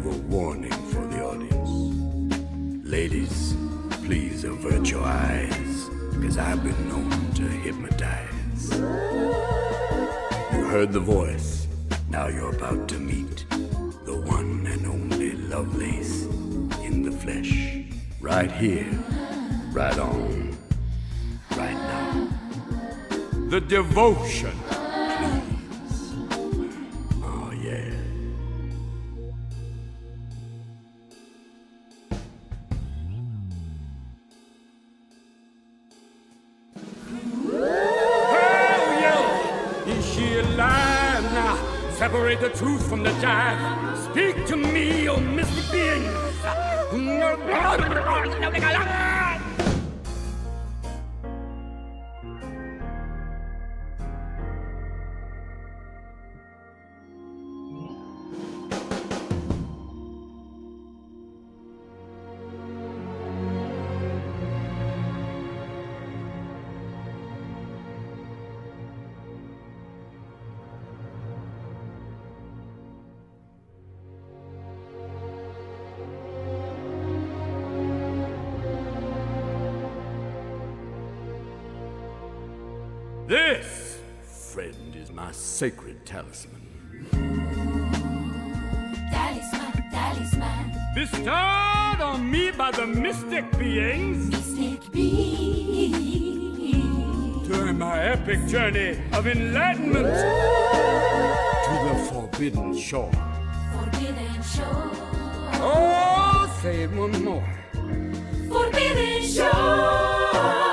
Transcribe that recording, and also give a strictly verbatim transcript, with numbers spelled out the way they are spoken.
a warning for the audience. Ladies, please avert your eyes, because I've been known to hypnotize. You heard the voice, now you're about to meet the one and only Lovelace in the flesh. Right here, right on, right now. The devotion, please. Oh, yeah. Hell yeah! Is she alive now? Separate the truth from the jive. Speak to me, oh mystic beings. This, friend, is my sacred talisman. Talisman, talisman. Bestowed on me by the mystic beings. Mystic beings. During my epic journey of enlightenment to the forbidden shore. Forbidden shore. Oh, say it one more. Forbidden shore.